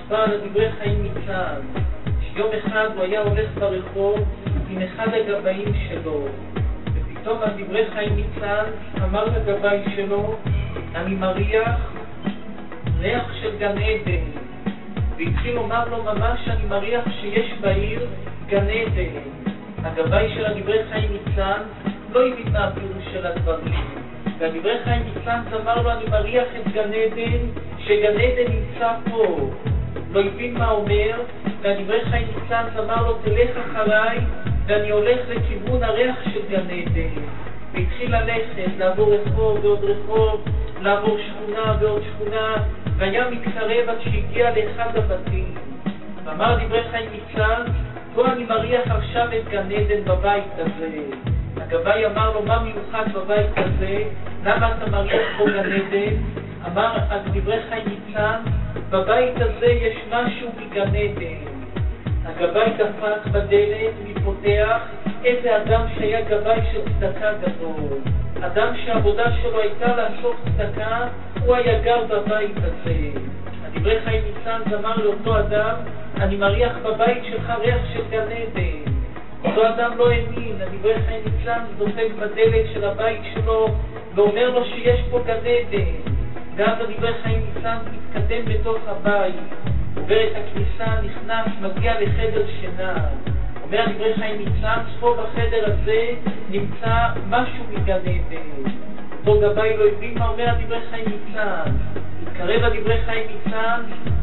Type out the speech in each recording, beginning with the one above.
מסופר על דברי חיים מצאן, שיום אחד הוא היה הולך ברחוב עם אחד הגבאים שלו, ופתאום על דברי חיים מצאן אמר לגבאי שלו, אני מריח ריח של גן עדן, והתחיל לומר לו ממש אני מריח שיש בעיר גן עדן. הגבאי של הדברי חיים מצאן לא הבין מה הפירוש של הדברים, והדברי חיים מצאן אמר לו אני מריח את גן עדן, שגן עדן נמצא פה. לא הבין מה אומר, והדברי חיים מצאן אמר לו תלך אחריי ואני הולך לכיוון הריח של גן עדן. והתחיל ללכת, לעבור רחוב ועוד רחוב, לעבור שכונה ועוד שכונה, והיה מתקרב עד שהגיע לאחד הבתים. ואמר דברי חיים מצאן, בוא אני מריח עכשיו את גן עדן בבית הזה. הגבאי אמר לו, מה מיוחד בבית הזה? למה אתה מריח פה גן עדן? אמר דברי חיים מצאן, בבית הזה יש משהו מגן עדן. הגבאי דפק בדלת, מתפותח, איזה אדם שהיה גבאי של צדקה גדול. אדם שהעבודה שלו הייתה לעשות צדקה, הוא היה גר בבית הזה. הדברי חיים מצאן אמר לאותו אדם, אני מריח בבית שלך ריח של גן עדן. אותו אדם לא האמין, הדברי חיים מצאן דופק בדלת של הבית שלו ואומר לו שיש פה גן עדן. ואז הדברי חיים מצאן מתקדם בתוך הבית, עובר את הכניסה, נכנס, מגיע לחדר שינה. אומר הדברי חיים מצאן, פה בחדר הזה נמצא משהו מגן עדן. אותו גבאי לא הבין מה אומר הדברי חיים מצאן. התקרב הדברי חיים מצאן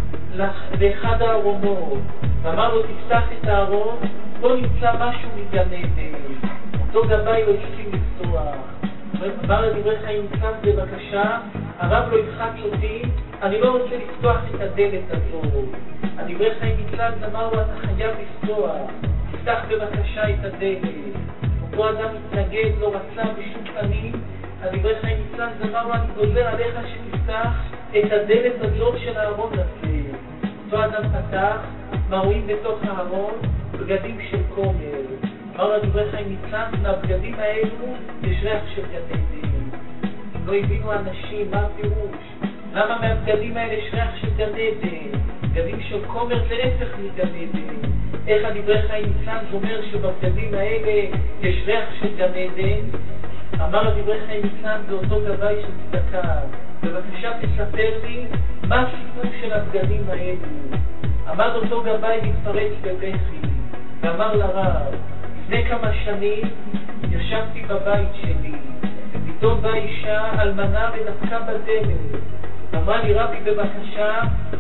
לאחד הארונות ואמר לו תפתח את הארון, פה נמצא משהו מגן עדן. אותו גבאי לא הסכים לפתוח. אמר לדברי חיים מצאן, בבקשה, הרב לא יחץ אותי, אני לא רוצה לפתוח את הדלת הזאת. הדברי חיים מצאן אמר לו, אתה חייב לפתוח, תפתח בבקשה את הדלת. אותו אדם התנגד, לא רצה בשום פנים. הדברי חיים מצאן אמר לו, אני גוזר עליך שתפתח את הדלת הזאת של הארון הזה. אותו אדם פתח, מה רואים בתוך הארון? בגדים של כומר. אמר לדברי חיים מצאן, מהבגדים האלו יש ריח של גן עדן. לא הבינו אנשים מה הפירוש, למה מהבגדים האלה יש ריח של גן עדן? בגדים של כומר זה הפך מגן עדן. איך הדברי חיים מצאן אומר שבבגדים האלה יש ריח של גן עדן? אמר הדברי חיים מצאן באותו גבאי של צדקה, בבקשה תספר לי מה הסיפור של הבגדים האלו. עמד אותו גבאי להתפרץ בבכי ואמר לרב, לפני כמה שנים ישבתי בבית שלי ופתאום באה אישה אלמנה ודפקה בדלת. אמרה לי, רבי בבקשה,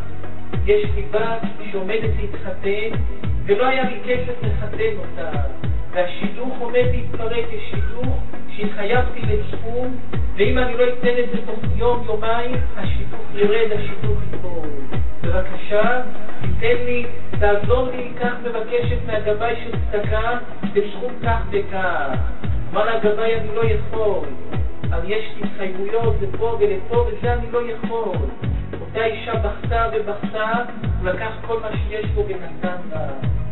יש לי בת שעומדת להתחתן ולא היה לי כסף לחתן אותה, והשידוך עומד להתפרק, יש שידוך שהתחייבתי לסכום, ואם אני לא אתן את זה תוך יום יומיים השידוך ירד, השידוך ייפול. בבקשה תיתן לי, תעזור לי, כך מבקשת מהגבאי של צדקה בסכום כך וכך. אמר הגבאי, אני לא יכול, אבל יש לי התחייבויות לפה ולפה וזה אני לא יכול. אותה אישה בכתה ובכתה, הוא לקח כל מה שיש בו ונתן לה.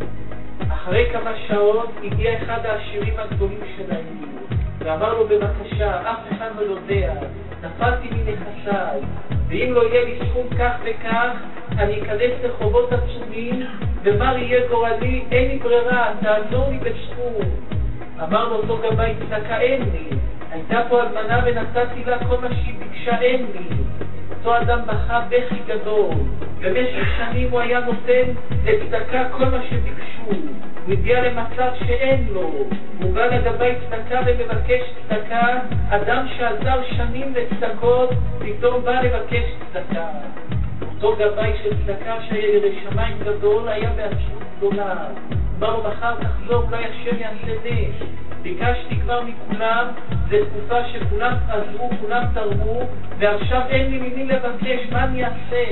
אחרי כמה שעות הגיע אחד העשירים הגדולים של העיר ואמר לו, בבקשה, אף אחד לא יודע, נפלתי מנכסיי, ואם לא יהיה לי סכום כך וכך אני אכנס לחובות עצומים ומה יהיה גורלי, אין לי ברירה, תעזור לי בסכום. אמר לו אותו גבאי צדקה, אין לי, הייתה פה אלמנה ונתתי לה כל מה שהיא ביקשה, אין לי. אותו אדם בכה בכי גדול, במשך שנים הוא היה נותן לצדקה כל מה שביקשו, הוא הגיע למצב שאין לו, הוא בא לגבאי צדקה ומבקש צדקה. אדם שעזר שנים לצדקות פתאום בא לבקש צדקה. אותו גבאי של צדקה שהיה ירא שמיים גדול היה בעצמות גדולה, אמר לו, מחר תחזור, אולי השם יעשה נס. ביקשתי כבר מכולם, זו תקופה שכולם עזרו, כולם תרמו, ועכשיו אין לי ממי לבקש, מה אני אעשה?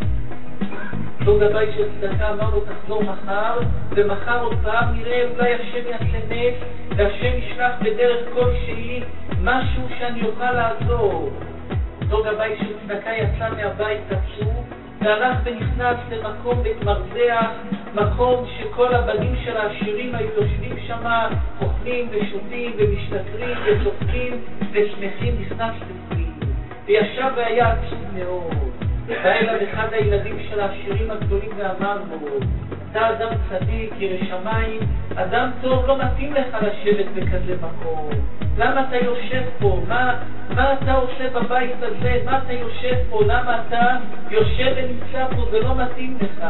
אותו גבאי של צדקה אמר לו, תחזור מחר, ומחר עוד פעם נראה, אולי השם יעשה נס, והשם ישלח בדרך כלשהי משהו שאני אוכל לעזור. אותו גבאי של צדקה יצא מהבית עצור, והלך ונכנס למקום בית מרזח, מקום שכל הבנים של העשירים היו יושבים שם, אוכלים ושותים ומשתכרים וצוחקים ושמחים, נכנס לפנים וישב והיה עצוב מאוד. בא אליו אחד הילדים של העשירים הגדולים ואמר לו, אתה אדם צדיק, ירא שמיים, אדם טוב, לא מתאים לך לשבת בכזה מקום. למה אתה יושב פה? מה אתה עושה בבית הזה? מה אתה יושב פה? למה אתה יושב ונמצא פה? זה לא מתאים לך.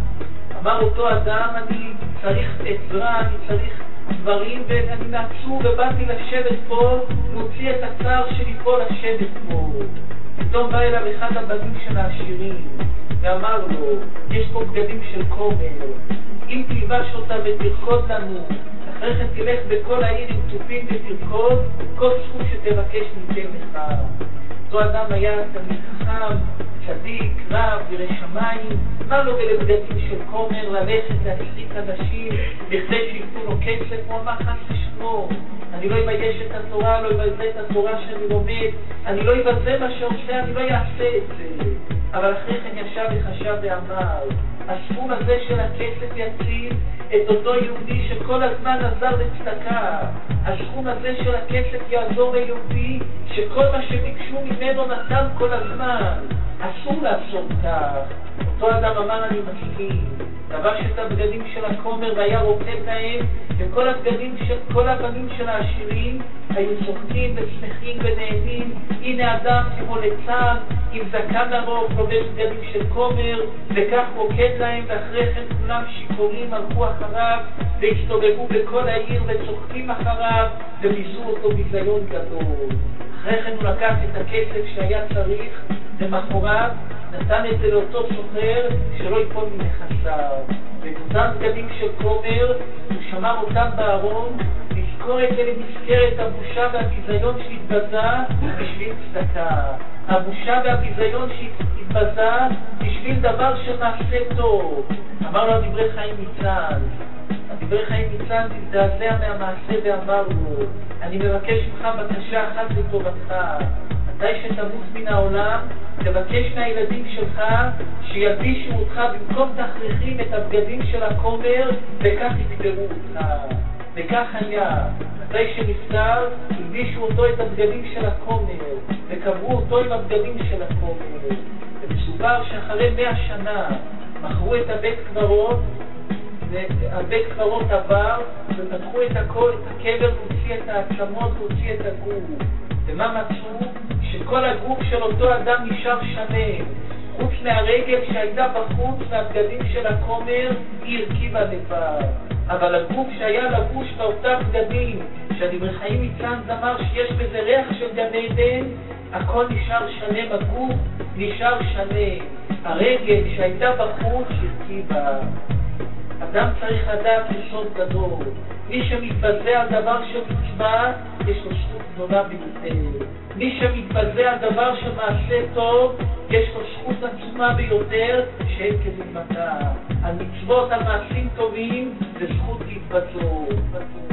אמר אותו אדם, אני צריך עזרה, אני צריך דברים, ואני מעצור ובאתי לשבת פה, להוציא את הצער שלי פה לשבת פה. פתאום בא אליו אחד הבנים של העשירים ואמר לו, יש פה בגדים של כומר, אם תלבש אותה ותרקוד לנו, אחרי כן תלך בכל העיר עם תופים ותרקוד, כל זכות שתבקש ניתן לך. אותו אדם היה תלמיד חכם, צדיק, רב, ירא שמיים, מה לו ולבגדים של כומר ללכת להחזיק אנשים בכדי שייתנו לו כסף? הוא אמר חס ושלום, אני לא אבייש את התורה, לא אבזה את התורה שאני לומד, אני לא אבזה מה שעושה, אני לא אעשה את זה. אבל אחרי כן ישב וחשב ואמר, הסכום הזה של הכסף יציל את אותו יהודי שכל הזמן עזר לצדקה. הסכום הזה של הכסף יעזור ליהודי שכל מה שביקשו ממנו נתן כל הזמן. אסור לעשות כך. אותו אדם אמר, אני מסכים. לבש את הבגדים של הכומר והיה רוקד להם, וכל הבגדים של כל הבנים של העשירים היו צוחקים ושמחים ונהנים. הנה אדם כמו ליצן עם זקן ארוך לובש בגדים של כומר, וכך רוקד להם, ואחרי כן כולם שיכורים הלכו אחריו והסתובבו בכל העיר וצוחקים אחריו וביזו אותו ביזיון גדול. אחרי כן הוא לקח את הכסף שהיה צריך, למחרת נתן את זה לאותו סוחר שלא ייפול מנכסיו, ואת אותם בגדים של כומר הוא שמר אותם בארון, לזכור את זה למזכרת הבושה והביזיון שהתבזה בשביל צדקה. הבושה והביזיון שהתבזה בשביל דבר שמעשה טוב. אמר לו דברי חיים ניצן, דברי חיים ניצן תזדעזע מהמעשה ואמר לו, אני מבקש ממך בקשה אחת לטובתך, מתי שתמות מן העולם תבקש מהילדים שלך שילבישו אותך במקום תכריכים את הבגדים של הכומר, וכך יקברו אותך. וכך היה, מתי שנפטר הלבישו אותו את הבגדים של הכומר וקברו אותו עם הבגדים של הכומר. ומסופר שאחרי 100 שנה מכרו את הבית קברות, והבית קברות עבר ופתחו את הכל, את הקבר, והוציא את העצמות והוציא את הגוף. ומה מצאו? שכל הגוף של אותו אדם נשאר שלם, חוץ מהרגל שהייתה בחוץ והבגדים של הכומר היא הרכיבה לבד. אבל הגוף שהיה לבוש באותה בגדים שהדברי חיים ניצן אמר שיש בזה ריח של גן עדן, הכל נשאר שלם, הגוף נשאר שלם, הרגל שהייתה בחוץ הרכיבה. אדם צריך לדעת יסוד גדול, מי שמתבזה על דבר של מצווה יש לו זכות גדולה ביותר. מי שמתבזה על דבר של מעשה טוב יש לו זכות עצומה ביותר שאין כדוגמתה. על מצוות, על מעשים טובים זה זכות להתבזות.